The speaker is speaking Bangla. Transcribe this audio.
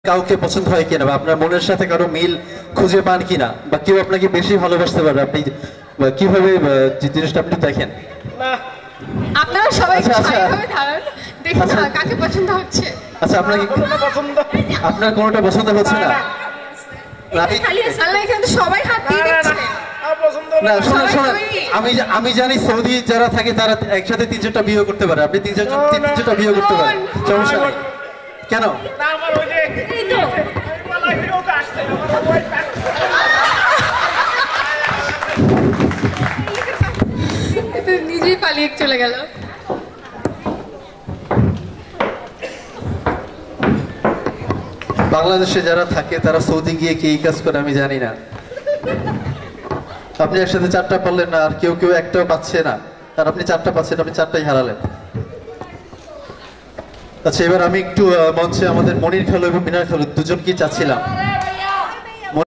কাউকে পছন্দ হয় কিনা বা আপনার মনের সাথে কারো মিল খুঁজে পান কিনা বা কেউ আপনাকে বেশি ভালোবাসতে পারে আপনি কিভাবে জিনিসটা আপনি দেখেন? আপনারা সবাই আচ্ছা, আচ্ছা। স্বাভাবিকভাবে দাঁড়ান, দেখুন আচ্ছা। না কাকে পছন্দ হচ্ছে। আচ্ছা আপনার কোনোটা পছন্দ হচ্ছে না? না, আল্লাহ এখানে তো সবাই হাত দিয়ে দিচ্ছে। না শোনেন সবাই শোনেন, তৈরি। আমি জানি সৌদি যারা থাকে তারা একসাথে 3-4টা বিয়ে করতে পারে, আপনি 3-4টা বিয়ে করতে পারেন, সমস্যা নেই। কেন? এই তো। এ তো নিজেই পালিয়ে চলে গেল। বাংলাদেশে যারা থাকে তারা সৌদি গিয়ে কি এই কাজ করে আমি জানি না। আপনি একসাথে 4টা পারলেন না, আর কেউ কেউ একটাও পাচ্ছে না, আর আপনি 4টা পাচ্ছেন, আপনি 4টাই হারালেন। আচ্ছা এবার আমি একটু মঞ্চে আমাদের মনির খালু এবং মিনার খালু দুজনকেই চাচ্ছিলাম